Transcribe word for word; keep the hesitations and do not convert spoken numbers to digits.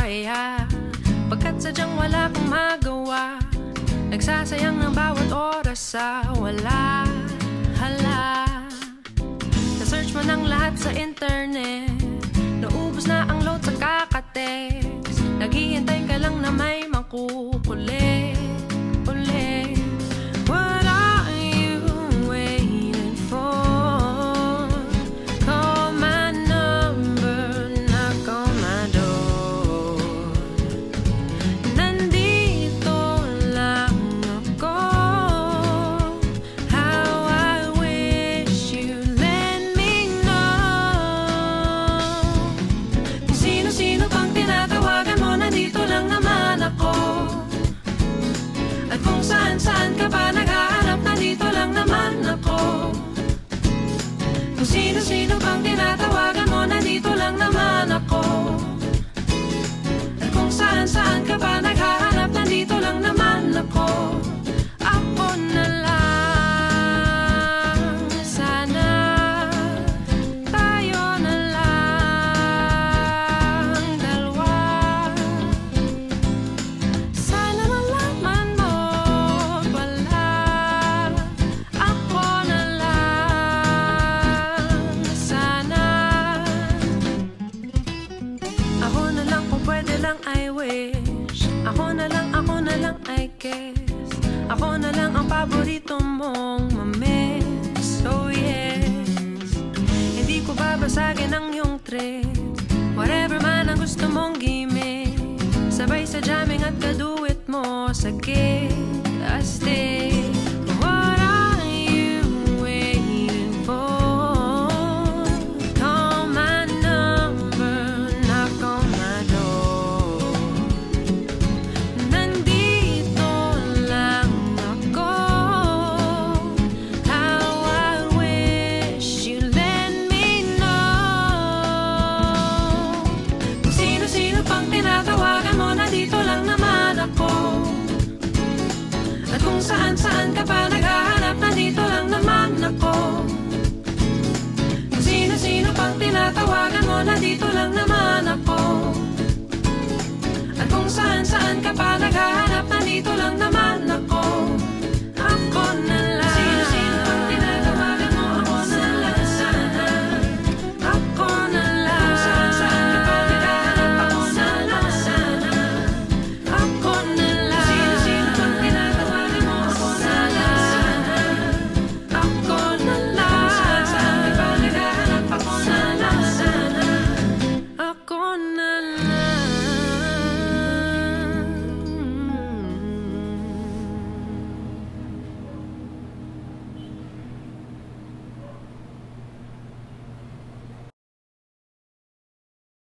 pahiya, pagkat sadyang wala kang magawa. Nagsasayang ng bawat oras sa wala. Hala, na-search mo ng lahat sa internet, naubos na ang load sa kakatext. Naghihintay ka lang na may makukulit ulit. What are you waiting for? Call my number, knock on my door. Nandito lang ako. How I wish you let me know. Kung sino-sino pang tinatawagan mo, nandito lang naman ako. At kung saan-saan ka pa naghahanap, nandito lang naman ako. Kung sino-sino pang tinatawagan mo, nandito lang naman ako. At kung saan-saan ka pa naghahanap, nandito lang naman ako. Ako na lang, sana tayo na lang dalawa. Sana malaman mo pala, ako na lang, sana. Ako na lang kung pwede lang, I wish. Ako na lang, ako na lang, I guess. Ako na lang ang paborito mong mamiss. Oh yes, hindi ko babasagin ang iyong trip. Whatever man ang gusto mong gimmick, sabay sa jamming at kaduit mo sa gig, astig. What are you waiting for? Call my number, knock on my door. Nandito lang ako. How I wish you let me know. Kung sino-sino pang tinatawagan mo, nandito lang naman ako. At kung saan-saan ka pa naghahanap, nandito lang naman ako. Kung sino-sino pang tinatawagan mo, nandito